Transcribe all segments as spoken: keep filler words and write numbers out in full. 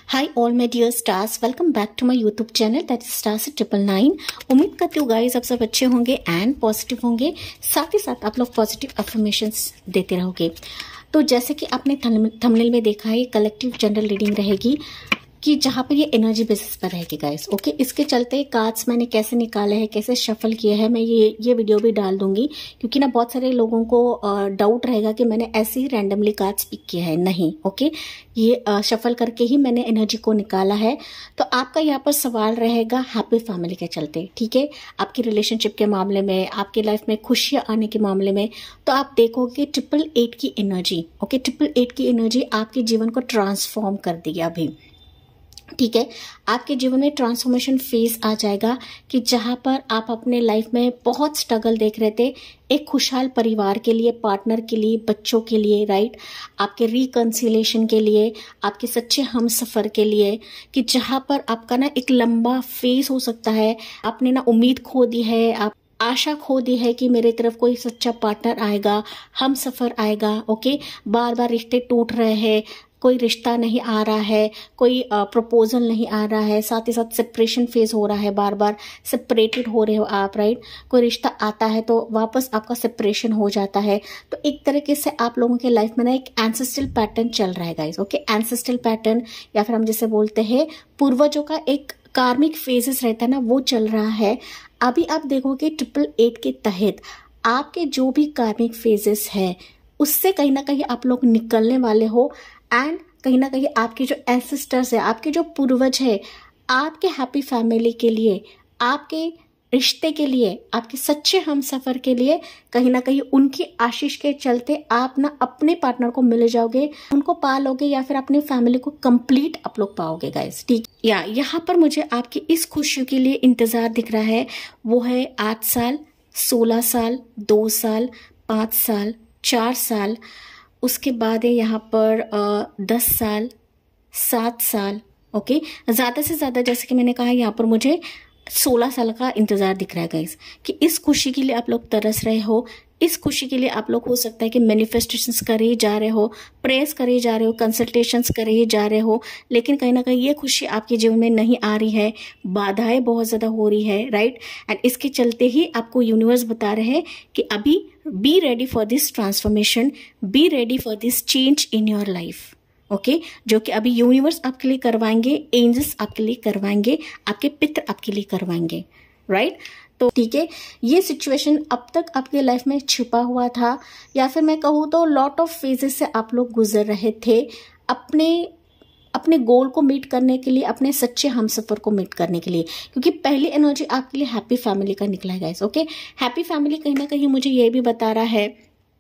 Hi all my dear stars, welcome back to my YouTube channel that is stars triple nine. उम्मीद करती हूँ guys आप सब अच्छे होंगे एंड पॉजिटिव होंगे, साथ ही साथ आप लोग पॉजिटिव अफर्मेशंस देते रहोगे। तो जैसे कि आपने थंबनेल में देखा है, कलेक्टिव जनरल रीडिंग रहेगी कि जहाँ पर ये एनर्जी बेसिस पर रहेगी गाइस। ओके, इसके चलते कार्ड्स मैंने कैसे निकाले हैं, कैसे शफल किए हैं, मैं ये ये वीडियो भी डाल दूंगी, क्योंकि ना बहुत सारे लोगों को डाउट रहेगा कि मैंने ऐसे ही रैंडमली कार्ड्स पिक किए हैं। नहीं, ओके, ये शफल करके ही मैंने एनर्जी को निकाला है। तो आपका यहाँ पर सवाल रहेगा हैप्पी फैमिली के चलते, ठीक है, आपकी रिलेशनशिप के मामले में, आपकी लाइफ में खुशियां आने के मामले में। तो आप देखोगे ट्रिपल एट की एनर्जी, ओके, ट्रिपल एट की एनर्जी आपके जीवन को ट्रांसफॉर्म कर दिया अभी, ठीक है। आपके जीवन में ट्रांसफॉर्मेशन फेज आ जाएगा कि जहां पर आप अपने लाइफ में बहुत स्ट्रगल देख रहे थे, एक खुशहाल परिवार के लिए, पार्टनर के लिए, बच्चों के लिए, राइट, आपके रिकंसिलेशन के लिए, आपके सच्चे हमसफर के लिए, कि जहां पर आपका ना एक लंबा फेज हो सकता है। आपने ना उम्मीद खो दी है, आप आशा खो दी है कि मेरे तरफ कोई सच्चा पार्टनर आएगा, हम सफर आएगा। ओके, बार बार रिश्ते टूट रहे हैं, कोई रिश्ता नहीं आ रहा है, कोई प्रपोजल नहीं आ रहा है, साथ ही साथ सेपरेशन फेज हो रहा है, बार बार सेपरेटेड हो रहे हो आप, राइट। कोई रिश्ता आता है तो वापस आपका सेपरेशन हो जाता है। तो एक तरीके से आप लोगों के लाइफ में ना एक एंसेस्ट्रल पैटर्न चल रहा है गाइस। ओके, एंसेस्ट्रल पैटर्न या फिर हम जिसे बोलते हैं पूर्वजों का एक कार्मिक फेजेस रहता है ना, वो चल रहा है। अभी आप देखोगे ट्रिपल एट के तहत आपके जो भी कार्मिक फेजेस है उससे कहीं ना कहीं आप लोग निकलने वाले हो। एंड कहीं ना कहीं आपके जो एंसेस्टर्स है, आपके जो पूर्वज है, आपके हैप्पी फैमिली के लिए, आपके रिश्ते के लिए, आपके सच्चे हमसफर के लिए, कहीं ना कहीं उनकी आशीष के चलते आप ना अपने पार्टनर को मिल जाओगे, उनको पालोगे, या फिर अपनी फैमिली को कंप्लीट आप लोग पाओगे गाइस, ठीक। या यहाँ पर मुझे आपकी इस खुशी के लिए इंतजार दिख रहा है, वो है आठ साल, सोलह साल, दो साल, पाँच साल, चार साल, उसके बाद है यहाँ पर आ, दस साल, सात साल। ओके, ज्यादा से ज्यादा जैसे कि मैंने कहा यहाँ पर मुझे सोलह साल का इंतजार दिख रहा है गाइस, कि इस खुशी के लिए आप लोग तरस रहे हो। इस खुशी के लिए आप लोग हो सकता है कि मैनिफेस्टेशंस करे ही जा रहे हो, प्रेयर्स करे जा रहे हो, कंसल्टेशंस करे ही जा रहे हो, लेकिन कहीं ना कहीं ये खुशी आपके जीवन में नहीं आ रही है, बाधाएं बहुत ज्यादा हो रही है, राइट। एंड इसके चलते ही आपको यूनिवर्स बता रहे हैं कि अभी be ready for this transformation, be ready for this change in your life. Okay, जो कि अभी यूनिवर्स आपके लिए करवाएंगे, एंजल्स आपके लिए करवाएंगे, आपके पितर आपके लिए करवाएंगे, राइट। तो ठीक है, ये सिचुएशन अब तक आपके लाइफ में छिपा हुआ था, या फिर मैं कहूँ तो लॉट ऑफ फेजेस से आप लोग गुजर रहे थे अपने अपने गोल को मीट करने के लिए, अपने सच्चे हमसफर को मीट करने के लिए, क्योंकि पहली एनर्जी आपके लिए हैप्पी फैमिली का निकला है गाइस। ओके, हैप्पी फैमिली कहीं ना कहीं मुझे ये भी बता रहा है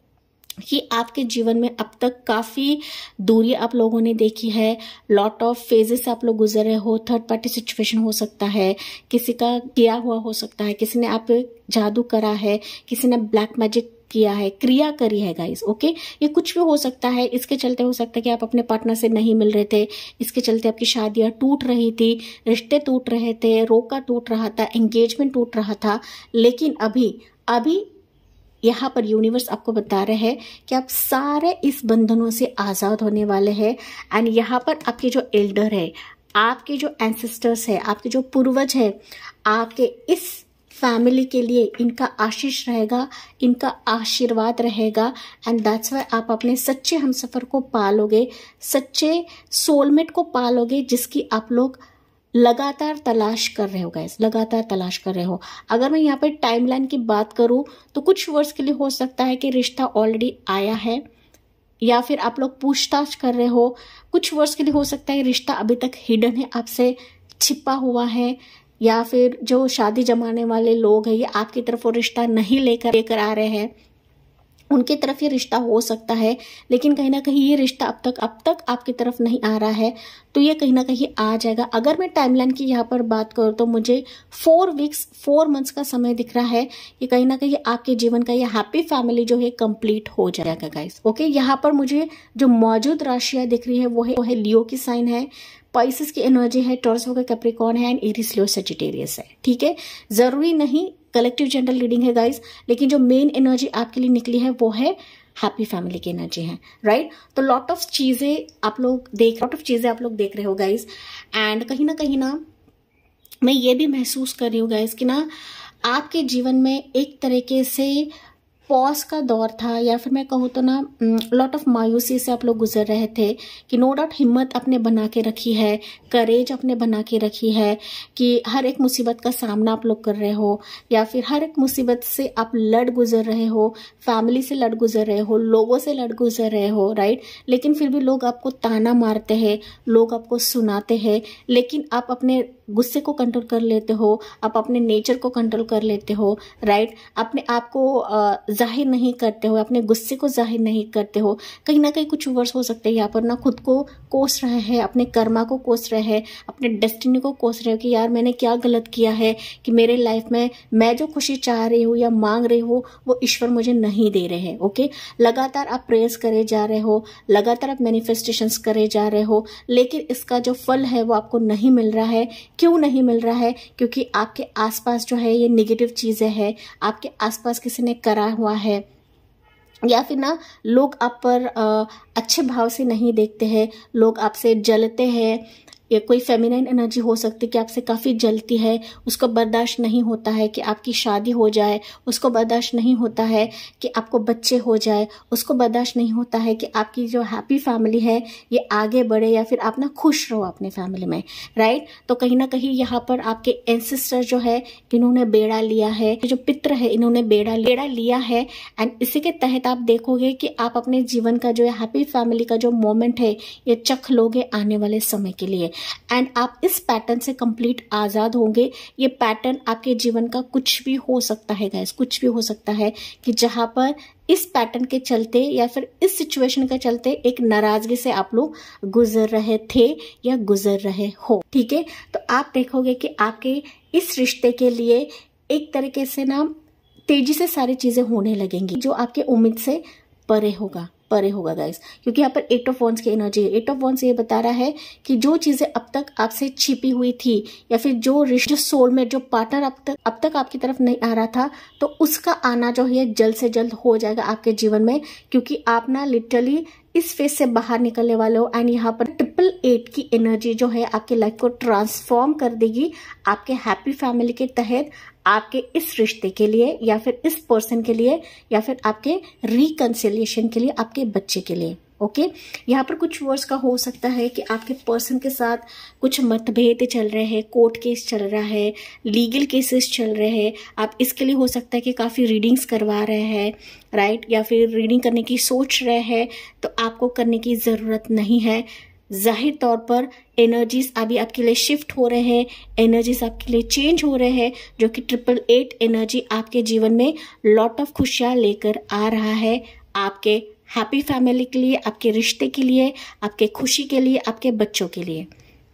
कि आपके जीवन में अब तक काफी दूरी आप लोगों ने देखी है, लॉट ऑफ फेजेस से आप लोग गुजर रहे हो। थर्ड पार्टी सिचुएशन हो सकता है, किसी का किया हुआ हो सकता है, किसी ने आप जादू करा है, किसी ने ब्लैक मैजिक किया है, क्रिया करी है गाइस। ओके, ये कुछ भी हो सकता है। इसके चलते हो सकता है कि आप अपने पार्टनर से नहीं मिल रहे थे, इसके चलते आपकी शादियां टूट रही थी, रिश्ते टूट रहे थे, रोका टूट रहा था, एंगेजमेंट टूट रहा था। लेकिन अभी अभी यहाँ पर यूनिवर्स आपको बता रहे हैं कि आप सारे इस बंधनों से आजाद होने वाले हैं। एंड यहाँ पर आपके जो एल्डर है, आपके जो एंसेस्टर्स है, आपके जो पूर्वज है, आपके इस फैमिली के लिए इनका आशीष रहेगा, इनका आशीर्वाद रहेगा। एंड दैट्स वाई आप अपने सच्चे हमसफर को पालोगे, सच्चे सोलमेट को पालोगे, जिसकी आप लोग लगातार तलाश कर रहे हो गाइस, लगातार तलाश कर रहे हो। अगर मैं यहाँ पर टाइमलाइन की बात करूं तो कुछ वर्ष के लिए हो सकता है कि रिश्ता ऑलरेडी आया है, या फिर आप लोग पूछताछ कर रहे हो। कुछ वर्ष के लिए हो सकता है रिश्ता अभी तक हिडन है, आपसे छिपा हुआ है, या फिर जो शादी जमाने वाले लोग हैं ये आपकी तरफ वो रिश्ता नहीं लेकर लेकर आ रहे हैं, उनकी तरफ ये रिश्ता हो सकता है, लेकिन कहीं ना कहीं ये रिश्ता अब तक अब तक आपकी तरफ नहीं आ रहा है। तो ये कहीं ना कहीं आ जाएगा। अगर मैं टाइमलाइन की यहाँ पर बात करूँ तो मुझे फोर वीक्स फोर मंथ्स का समय दिख रहा है कि कहीं ना कहीं आपके जीवन का ये हैप्पी फैमिली जो है कंप्लीट हो जाएगा गाइस। ओके, यहाँ पर मुझे जो मौजूद राशियां दिख रही है वो है वो है लियो की साइन है, पाइसेस की एनर्जी है, टॉरस होकर कैप्रिकॉर्न है, एंड एरीज लियो सजिटेरियस है, ठीक है। जरूरी नहीं कलेक्टिव जनरल रीडिंग है गाइस, लेकिन जो मेन एनर्जी आपके लिए निकली है वो है हैप्पी फैमिली की एनर्जी है, राइट। तो लॉट ऑफ चीजें आप लोग देख लॉट ऑफ चीजें आप लोग देख रहे हो गाइज, एंड कहीं ना कहीं ना मैं ये भी महसूस कर रही हूँ गाइज कि ना आपके जीवन में एक तरीके से पॉज का दौर था, या फिर मैं कहूँ तो ना लॉट ऑफ मायूसी से आप लोग गुजर रहे थे कि नो डाउट हिम्मत अपने बना के रखी है, करेज अपने बना के रखी है कि हर एक मुसीबत का सामना आप लोग कर रहे हो, या फिर हर एक मुसीबत से आप लड़ गुजर रहे हो, फैमिली से लड़ गुजर रहे हो, लोगों से लड़ गुजर रहे हो, राइट। लेकिन फिर भी लोग आपको ताना मारते हैं, लोग आपको सुनाते हैं, लेकिन आप अपने गुस्से को कंट्रोल कर लेते हो, आप अपने नेचर को कंट्रोल कर लेते हो, राइट। अपने आप को जाहिर नहीं करते हो, अपने गुस्से को जाहिर नहीं करते हो। कहीं ना कहीं कुछ वर्ड्स हो सकते हैं यहाँ पर ना खुद को कोस रहे हैं, अपने कर्मा को कोस रहे हैं, अपने डेस्टिनी को कोस रहे हो कि यार मैंने क्या गलत किया है कि मेरे लाइफ में मैं जो खुशी चाह रही हूँ या मांग रही हूँ वो ईश्वर मुझे नहीं दे रहे हैं। ओके, लगातार आप प्रेयर्स करे जा रहे हो, लगातार आप मैनिफेस्टेशंस करे जा रहे हो, लेकिन इसका जो फल है वो आपको नहीं मिल रहा है। क्यों नहीं मिल रहा है? क्योंकि आपके आसपास जो है ये नेगेटिव चीजें हैं, आपके आसपास किसी ने करा हुआ है, या फिर ना लोग आप पर आ, अच्छे भाव से नहीं देखते हैं, लोग आपसे जलते हैं, या कोई फेमिनाइन एनर्जी हो सकती है कि आपसे काफ़ी जलती है, उसको बर्दाश्त नहीं होता है कि आपकी शादी हो जाए, उसको बर्दाश्त नहीं होता है कि आपको बच्चे हो जाए, उसको बर्दाश्त नहीं होता है कि आपकी जो हैप्पी फैमिली है ये आगे बढ़े, या फिर आप ना खुश रहो अपने फैमिली में, राइट। तो कहीं ना कहीं यहाँ पर आपके एंसेस्टर जो है इन्होंने बेड़ा लिया है, जो पित्र है इन्होंने बेड़ा बेड़ा लिया है, एंड इसी के तहत आप देखोगे कि आप अपने जीवन का जो है हैप्पी फैमिली का जो मोमेंट है ये चख लोगे आने वाले समय के लिए, एंड आप इस पैटर्न से कंप्लीट आजाद होंगे। ये पैटर्न आपके जीवन का कुछ भी हो सकता है गाइस, कुछ भी हो सकता है कि जहां पर इस पैटर्न के चलते या फिर इस सिचुएशन के चलते एक नाराजगी से आप लोग गुजर रहे थे या गुजर रहे हो, ठीक है। तो आप देखोगे कि आपके इस रिश्ते के लिए एक तरीके से ना तेजी से सारी चीजें होने लगेंगी जो आपके उम्मीद से परे होगा परे होगा गाइस, क्योंकि यहाँ पर एट ऑफ वॉन्ड्स की एनर्जी है। एट ऑफ वॉन्ड्स ये बता रहा है कि जो चीजें अब तक आपसे छिपी हुई थी, या फिर जो रिश्ते सोलमेट जो पार्टनर अब तक अब तक आपकी तरफ नहीं आ रहा था, तो उसका आना जो है जल्द से जल्द हो जाएगा आपके जीवन में, क्योंकि आप ना लिटरली इस फेज से बाहर निकलने वाले हो। एंड यहाँ पर ट्रिपल एट की एनर्जी जो है आपके लाइफ को ट्रांसफॉर्म कर देगी आपके हैप्पी फैमिली के तहत, आपके इस रिश्ते के लिए, या फिर इस पर्सन के लिए, या फिर आपके रिकंसिलिएशन के लिए, आपके बच्चे के लिए। Okay okay? यहाँ पर कुछ वर्ड्स का हो सकता है कि आपके पर्सन के साथ कुछ मतभेद चल रहे हैं, कोर्ट केस चल रहा है, लीगल केसेस चल रहे हैं। आप इसके लिए हो सकता है कि काफ़ी रीडिंग्स करवा रहे हैं, राइट, या फिर रीडिंग करने की सोच रहे हैं, तो आपको करने की ज़रूरत नहीं है। जाहिर तौर पर एनर्जीज अभी आपके लिए शिफ्ट हो रहे हैं, एनर्जीज आपके लिए चेंज हो रहे हैं, जो कि ट्रिपल एट एनर्जी आपके जीवन में लॉट ऑफ खुशियाँ लेकर आ रहा है, आपके हैप्पी फैमिली के लिए, आपके रिश्ते के लिए, आपके खुशी के लिए, आपके बच्चों के लिए,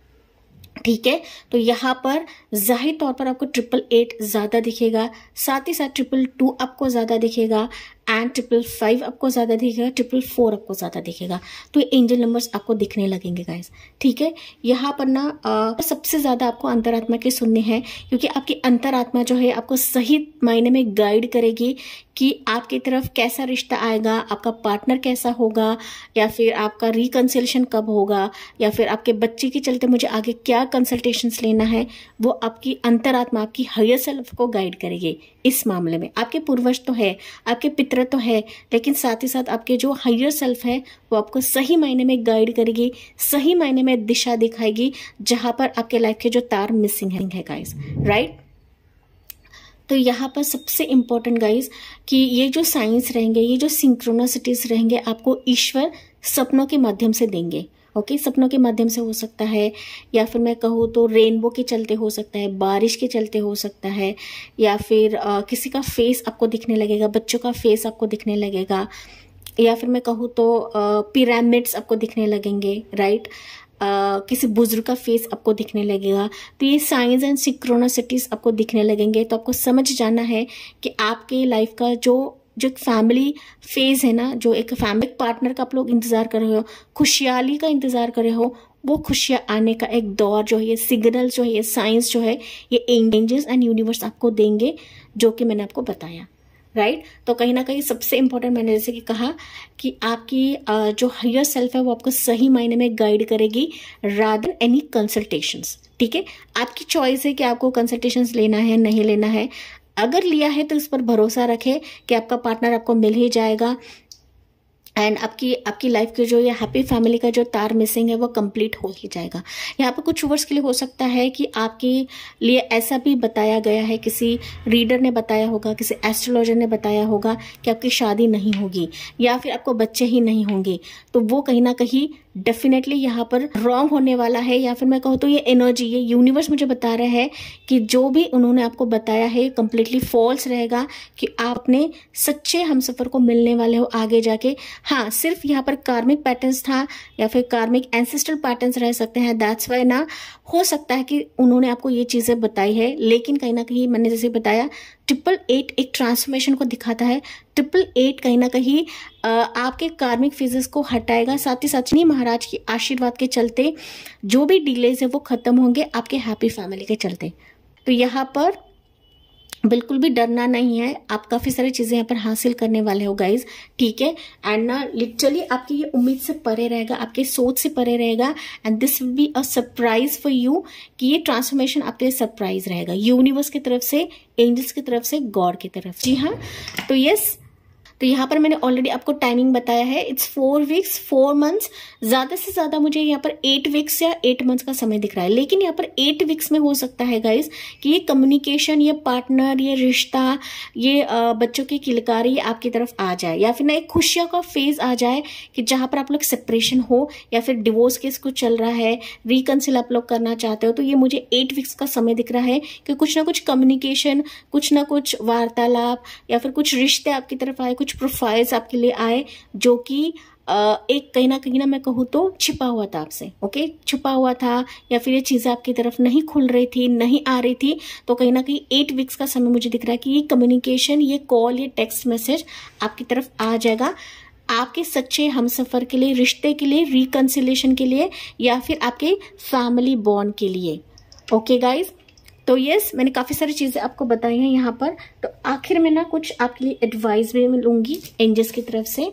ठीक है। तो यहाँ पर जाहिर तौर पर आपको ट्रिपल एट ज्यादा दिखेगा, साथ ही साथ ट्रिपल टू आपको ज्यादा दिखेगा, एंड ट्रिपल फाइव आपको ज्यादा दिखेगा, ट्रिपल फोर आपको ज्यादा दिखेगा। तो ये एंजल नंबर्स आपको दिखने लगेंगे गाइस, ठीक है। यहाँ पर ना आ, सबसे ज्यादा आपको अंतरात्मा के सुनने हैं, क्योंकि आपकी अंतरात्मा जो है आपको सही मायने में गाइड करेगी कि आपकी तरफ कैसा रिश्ता आएगा, आपका पार्टनर कैसा होगा, या फिर आपका रिकंसिलिएशन कब होगा, या फिर आपके बच्चे के चलते मुझे आगे क्या कंसल्टेशंस लेना है, वो आपकी अंतरात्मा, आपकी हायर सेल्फ को गाइड करेगी इस मामले में। आपके पूर्वज तो है, आपके पितर तो है, लेकिन साथ ही साथ आपके जो हायर सेल्फ है वो आपको सही मायने में गाइड करेगी, सही मायने में दिशा दिखाएगी, जहां पर आपके लाइफ के जो तार मिसिंग है गाइस, राइट। तो यहाँ पर सबसे इम्पोर्टेंट गाइस कि ये जो साइंस रहेंगे, ये जो सिंक्रोनसिटीज रहेंगे, आपको ईश्वर सपनों के माध्यम से देंगे। Okay okay? सपनों के माध्यम से हो सकता है, या फिर मैं कहूँ तो रेनबो के चलते हो सकता है, बारिश के चलते हो सकता है, या फिर आ, किसी का फेस आपको दिखने लगेगा, बच्चों का फेस आपको दिखने लगेगा, या फिर मैं कहूँ तो पिरामिड्स आपको दिखने लगेंगे, राइट। Uh, किसी बुजुर्ग का फेस आपको दिखने लगेगा। तो ये साइंस एंड सिंक्रोनिसिटीज आपको दिखने लगेंगे। तो आपको समझ जाना है कि आपके लाइफ का जो जो एक फैमिली फेज है ना, जो एक फैमिली पार्टनर का आप लोग इंतजार कर रहे हो, खुशहाली का इंतजार कर रहे हो, वो खुशियाँ आने का एक दौर जो है, ये सिग्नल जो है, ये साइंस जो है, ये एंजल्स एंड यूनिवर्स आपको देंगे, जो कि मैंने आपको बताया, राइट right? तो कहीं ना कहीं सबसे इंपॉर्टेंट मैंने जैसे कि कहा कि आपकी जो हायर सेल्फ है वो आपको सही मायने में गाइड करेगी रादर एनी कंसल्टेशंस। ठीक है, आपकी चॉइस है कि आपको कंसल्टेशंस लेना है नहीं लेना है। अगर लिया है तो इस पर भरोसा रखें कि आपका पार्टनर आपको मिल ही जाएगा एंड आपकी आपकी लाइफ के जो ये हैप्पी फैमिली का जो तार मिसिंग है वो कंप्लीट हो ही जाएगा। यहाँ पर कुछ वर्ष के लिए हो सकता है कि आपके लिए ऐसा भी बताया गया है, किसी रीडर ने बताया होगा, किसी एस्ट्रोलॉजर ने बताया होगा कि आपकी शादी नहीं होगी या फिर आपको बच्चे ही नहीं होंगे। तो वो कहीं ना कहीं डेफिनेटली यहाँ पर रॉन्ग होने वाला है, या फिर मैं कहूँ तो ये एनर्जी, ये यूनिवर्स मुझे बता रहा है कि जो भी उन्होंने आपको बताया है कंप्लीटली फॉल्स रहेगा, कि आप अपने सच्चे हमसफर को मिलने वाले हो आगे जाके। हाँ, सिर्फ यहाँ पर कार्मिक पैटर्न्स था या फिर कार्मिक एंसेस्ट्रल पैटर्न्स रह सकते हैं, दैट्स वाई ना हो सकता है कि उन्होंने आपको ये चीजें बताई है। लेकिन कहीं ना कहीं मैंने जैसे बताया ट्रिपल एट एक ट्रांसफॉर्मेशन को दिखाता है। ट्रिपल एट कहीं ना कहीं आपके कार्मिक फेजेस को हटाएगा, साथ ही साथ नहीं महाराज की आशीर्वाद के चलते जो भी डिलेज है वो खत्म होंगे आपके हैप्पी फैमिली के चलते। तो यहाँ पर बिल्कुल भी डरना नहीं है, आप काफी सारी चीजें यहाँ पर हासिल करने वाले हो गाइज। ठीक है, एंड ना लिटरली आपकी ये उम्मीद से परे रहेगा, आपके सोच से परे रहेगा and this will be a surprise for you, कि ये ट्रांसफॉर्मेशन आपके लिए सरप्राइज रहेगा यूनिवर्स की तरफ से, एंजल्स की तरफ से, गॉड की तरफ। जी हाँ, तो यस, तो यहाँ पर मैंने ऑलरेडी आपको टाइमिंग बताया है, it's four weeks four months, ज्यादा से ज्यादा मुझे यहाँ पर एट वीक्स या एट मंथ्स का समय दिख रहा है। लेकिन यहाँ पर एट वीक्स में हो सकता है गाइज कि ये कम्युनिकेशन, ये पार्टनर, ये रिश्ता, ये बच्चों की किलकारी आपकी तरफ आ जाए, या फिर ना एक खुशियों का फेज आ जाए कि जहां पर आप लोग सेपरेशन हो या फिर डिवोर्स केस कुछ चल रहा है, रिकंसिल आप लोग करना चाहते हो। तो ये मुझे एट वीक्स का समय दिख रहा है कि कुछ ना कुछ कम्युनिकेशन, कुछ ना कुछ वार्तालाप या फिर कुछ रिश्ते आपकी तरफ आए, कुछ प्रोफाइल्स आपके लिए आए जो कि एक कहीं ना कहीं ना मैं कहूँ तो छिपा हुआ था आपसे। ओके, छुपा हुआ था या फिर ये चीजें आपकी तरफ नहीं खुल रही थी, नहीं आ रही थी। तो कहीं ना कहीं एट वीक्स का समय मुझे दिख रहा है कि ये कम्युनिकेशन, ये कॉल, ये टेक्स्ट मैसेज आपकी तरफ आ जाएगा, आपके सच्चे हमसफर के लिए, रिश्ते के लिए, रिकंसिलेशन के लिए, या फिर आपके फैमिली बॉन्ड के लिए। ओके गाइज, तो यस, मैंने काफी सारी चीजें आपको बताई हैं यहाँ पर। तो आखिर में ना कुछ आपके लिए एडवाइस भी मैं लूंगी एंजल्स की तरफ से,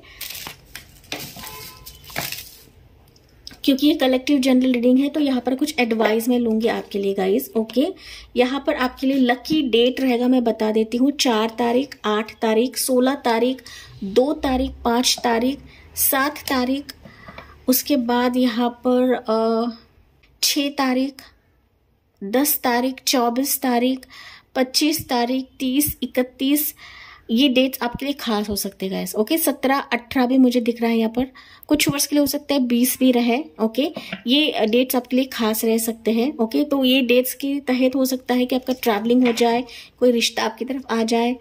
क्योंकि ये कलेक्टिव जनरल रीडिंग है। तो यहाँ पर कुछ एडवाइस मैं लूंगी आपके लिए गाइस। ओके, यहाँ पर आपके लिए लकी डेट रहेगा, मैं बता देती हूँ, चार तारीख, आठ तारीख, सोलह तारीख, दो तारीख, पांच तारीख, सात तारीख, उसके बाद यहाँ पर छह तारीख, दस तारीख, चौबीस तारीख, पच्चीस तारीख, तीस, इकतीस, ये डेट्स आपके लिए खास हो सकते हैं गाइस। ओके, सत्रह, अठारह भी मुझे दिख रहा है यहाँ पर, कुछ वर्ष के लिए हो सकता है बीस भी रहे। ओके, ये डेट्स आपके लिए खास रह सकते हैं। ओके, तो ये डेट्स के तहत हो सकता है कि आपका ट्रैवलिंग हो जाए, कोई रिश्ता आपकी तरफ आ जाए,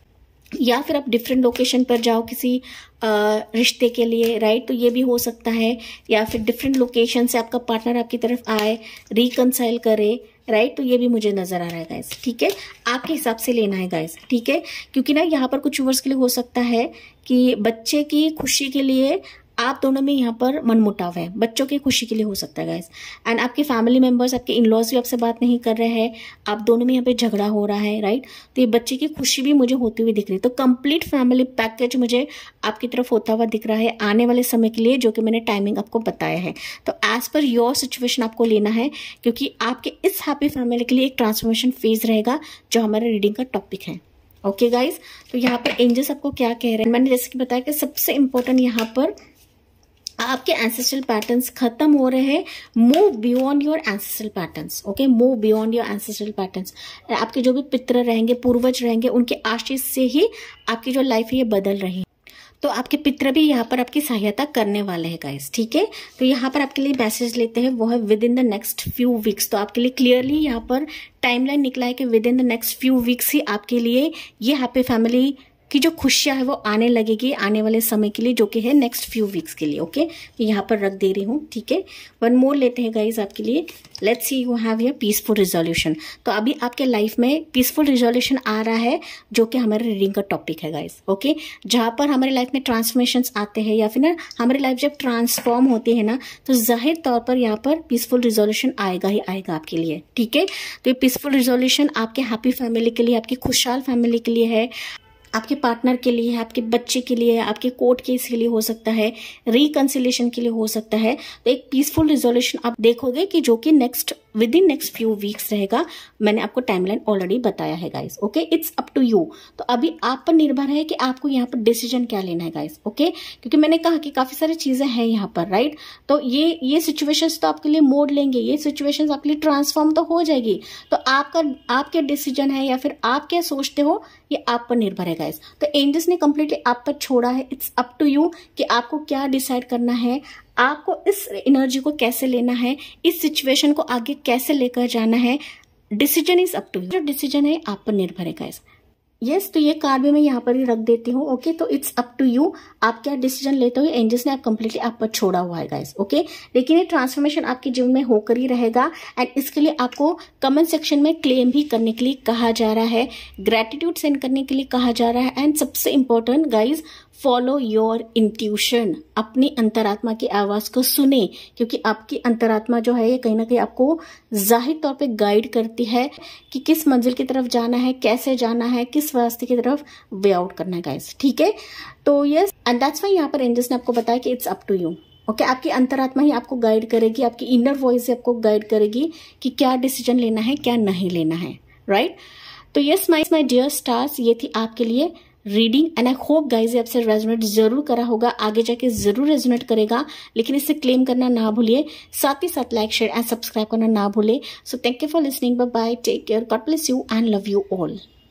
या फिर आप डिफरेंट लोकेशन पर जाओ किसी आ, रिश्ते के लिए, राइट। तो ये भी हो सकता है, या फिर डिफरेंट लोकेशन से आपका पार्टनर आपकी तरफ आए, रिकंसाइल करे, राइट। तो ये भी मुझे नजर आ रहा है गाइस। ठीक है, आपके हिसाब से लेना है गाइस। ठीक है, क्योंकि ना यहाँ पर कुछ व्यूअर्स के लिए हो सकता है कि बच्चे की खुशी के लिए आप दोनों में यहाँ पर मनमुटाव है, बच्चों की खुशी के लिए हो सकता है गाइस। एंड आपके फैमिली मेंबर्स, आपके इनलॉज भी आपसे बात नहीं कर रहे हैं, आप दोनों में यहाँ पे झगड़ा हो रहा है, राइट। तो ये बच्चे की खुशी भी मुझे होती हुई दिख रही है। तो कंप्लीट फैमिली पैकेज मुझे आपकी तरफ होता हुआ दिख रहा है आने वाले समय के लिए, जो कि मैंने टाइमिंग आपको बताया है। तो एज पर योर सिचुएशन आपको लेना है, क्योंकि आपके इस हैप्पी फैमिली के लिए एक ट्रांसफॉर्मेशन फेज रहेगा जो हमारे रीडिंग का टॉपिक है। ओके गाइज, तो यहाँ पर एंजल्स आपको क्या कह रहे हैं, मैंने जैसे कि बताया कि सबसे इंपॉर्टेंट यहाँ पर आपके एंसेस्ट्रल पैटर्न्स खत्म हो रहे हैं। Move beyond your ancestral patterns. Okay, move beyond your ancestral patterns. आपके जो भी पितर रहेंगे, पूर्वज रहेंगे, उनके आशीष से ही आपकी जो लाइफ है ये बदल रही है। तो आपके पितर भी यहाँ पर आपकी सहायता करने वाले हैं गाइस। ठीक है, तो यहाँ पर आपके लिए मैसेज लेते हैं, वो है within the next few weeks. तो आपके लिए क्लियरली यहाँ पर टाइमलाइन निकला है कि within the next few weeks ही आपके लिए ये हैप्पी फैमिली की जो खुशियां है वो आने लगेगी आने वाले समय के लिए, जो कि है नेक्स्ट फ्यू वीक्स के लिए। ओके, तो यहाँ पर रख दे रही हूँ। ठीक है, वन मोर लेते हैं गाइज आपके लिए। Let's see you have your peaceful resolution. तो अभी आपके लाइफ में पीसफुल रिजोल्यूशन आ रहा है, जो कि हमारे रीडिंग का टॉपिक है गाइज। ओके, जहां पर हमारे लाइफ में ट्रांसफॉर्मेशंस आते हैं या फिर ना हमारी लाइफ जब ट्रांसफॉर्म होती है ना, तो जाहिर तौर पर यहाँ पर पीसफुल रिजोल्यूशन आएगा ही आएगा आपके लिए। ठीक है, तो ये पीसफुल रिजोल्यूशन आपके हैप्पी फैमिली के लिए, आपकी खुशहाल फैमिली के लिए है। आपके पार्टनर के लिए है, आपके बच्चे के लिए है, आपके कोर्ट केस के लिए हो सकता है, रिकंसिलेशन के लिए हो सकता है। तो एक पीसफुल रिजोल्यूशन आप देखोगे कि जो कि next within next few weeks रहेगा। मैंने आपको टाइमलाइन ऑलरेडी बताया है guys. Okay, it's up to you. तो अभी आप पर निर्भर है कि आपको यहाँ पर डिसीजन क्या लेना है गाइस। ओके, क्योंकि मैंने कहा कि काफी सारी चीजें हैं यहाँ पर, राइट। तो ये ये सिचुएशंस तो आपके लिए मोड़ लेंगे, ये सिचुएशंस आपके लिए ट्रांसफॉर्म तो हो जाएगी। तो आपका आपके डिसीजन है या फिर आप क्या सोचते हो, ये आप पर निर्भर है गाइस। तो एंजल्स ने कंप्लीटली आप पर छोड़ा है। इट्स अप टू यू कि आपको क्या डिसाइड करना है, आपको इस एनर्जी को कैसे लेना है, इस सिचुएशन को आगे कैसे लेकर जाना है। Decision is up to you. जो डिसीजन है आप पर निर्भर है गाइस। यस, तो ये कार्ड भी मैं यहाँ पर ही रख देती हूँ। ओके, तो इट्स अप टू यू, आप क्या डिसीजन लेते हो। एंजल्स ने आप कंप्लीटली आप पर छोड़ा हुआ है गाइस। ओके, लेकिन ये ट्रांसफॉर्मेशन आपके जीवन में होकर ही रहेगा एंड इसके लिए आपको कमेंट सेक्शन में क्लेम भी करने के लिए कहा जा रहा है, ग्रेटिट्यूड सेंड करने के लिए कहा जा रहा है एंड सबसे important guys, follow your intuition. अपनी अंतरात्मा की आवाज को सुने, क्योंकि आपकी अंतरात्मा जो है ये कहीं ना कहीं आपको जाहिर तौर पे गाइड करती है कि किस मंजिल की तरफ जाना है, कैसे जाना है, किस रास्ते की तरफ वे आउट करना है गाइस। ठीक है, तो यस, एंड दैट्स व्हाई यहाँ पर एंजल्स ने आपको बताया कि it's up to you. Okay, आपकी अंतरात्मा ही आपको गाइड करेगी, आपकी इनर वॉइस ही आपको गाइड करेगी कि क्या डिसीजन लेना है, क्या नहीं लेना है, राइट। तो yes my my dear stars, ये थी आपके लिए reading and I hope guys आपसे रेजोनेट जरूर करा होगा, आगे जाके जरूर रेजोनेट करेगा, लेकिन इसे क्लेम करना ना भूलिए, साथ ही साथ लाइक शेयर एंड सब्सक्राइब करना ना भूले। So thank you for listening, bye bye, take care, God bless you and love you all.